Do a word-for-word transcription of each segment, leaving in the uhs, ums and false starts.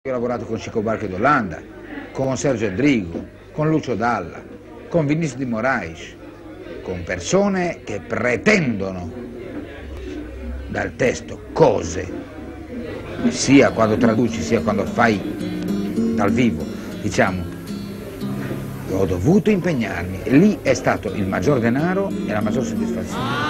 Io ho lavorato con Chico Buarque d'Olanda, con Sergio Endrigo, con Lucio Dalla, con Vinicius de Moraes, con persone che pretendono dal testo cose, sia quando traduci sia quando fai dal vivo, diciamo, ho dovuto impegnarmi e lì è stato il maggior denaro e la maggior soddisfazione.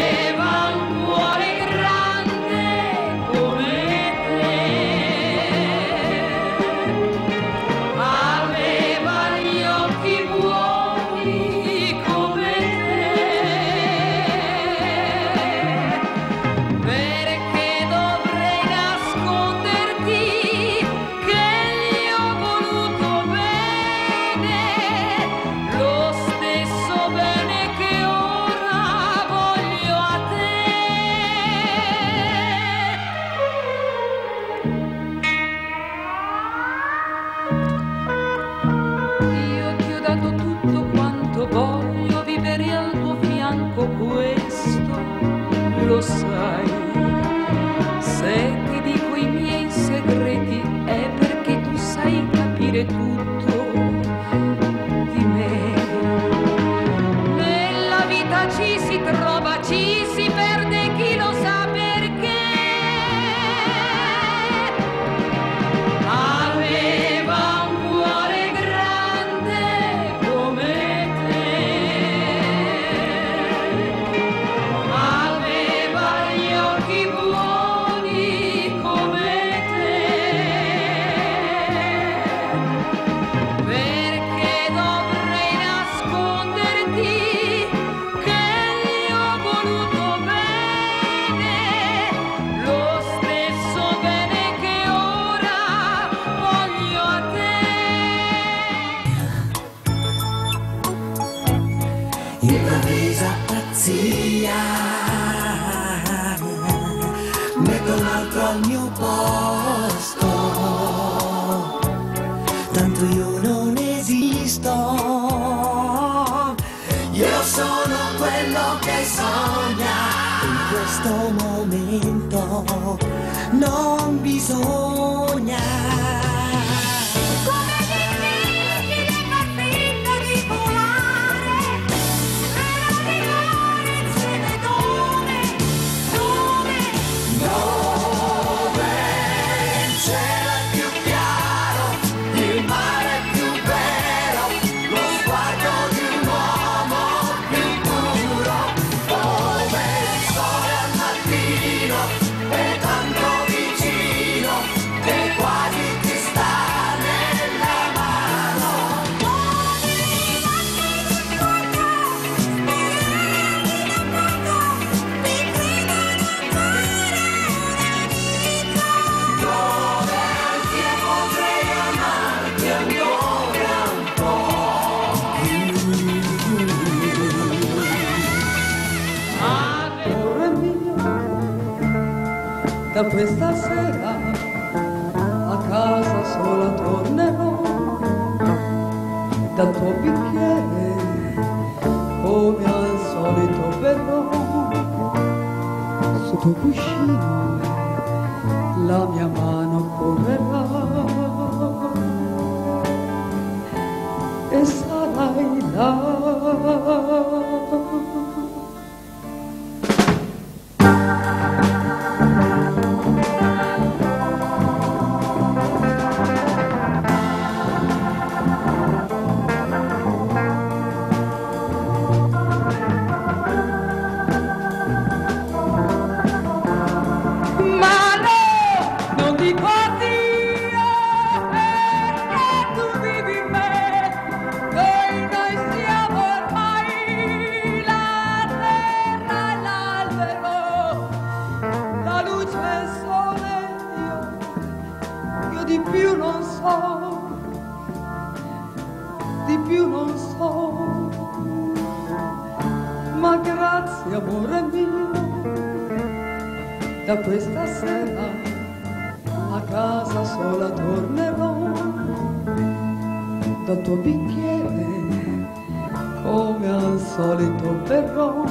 Lo sai, se ti dico i miei segreti è perché tu sai capire tutto di me. Nella vita ci si trova, ci si perde, chi lo sa perché. Aveva un cuore grande come te. Improvvisa pazzia, metto un altro al mio posto, tanto io non esisto, io sono quello che sogna, in questo momento non bisogna. Da questa sera a casa sola tornerò, dal tuo bicchiere come al solito berrò, sul tuo cuscino la mia mano correrà e sarai là. Di più non so, di più non so, ma grazie amore mio, da questa sera a casa sola tornerò, dal tuo bicchiere come al solito berrò,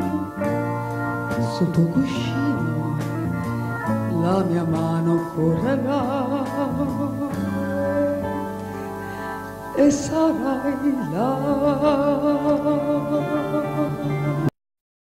sul tuo cuscino la mia mano correrà. e sarai là.